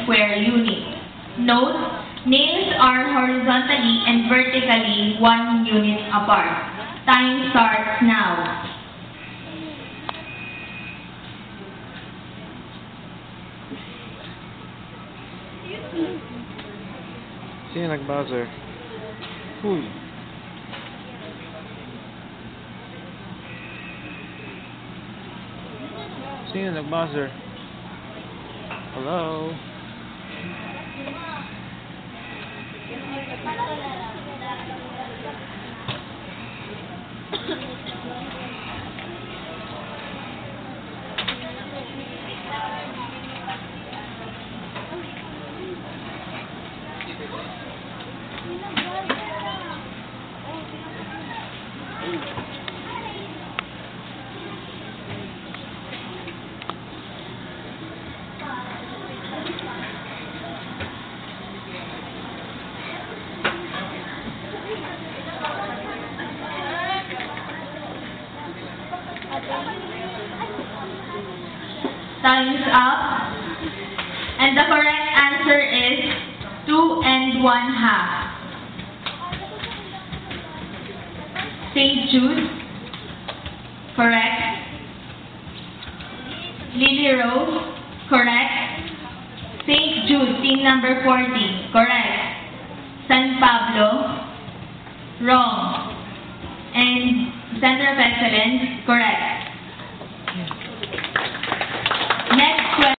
square unit. Note, nails are horizontally and vertically 1 unit apart. Time starts now. Sino nag-buzzer? Uy. Sino nag-buzzer? Hello? Time's up. And the correct answer is 2 1/2. St. Jude. Correct. Lily Rose. Correct. St. Jude, team number 40. Correct. San Pablo. Wrong. And Center of Excellence. Correct.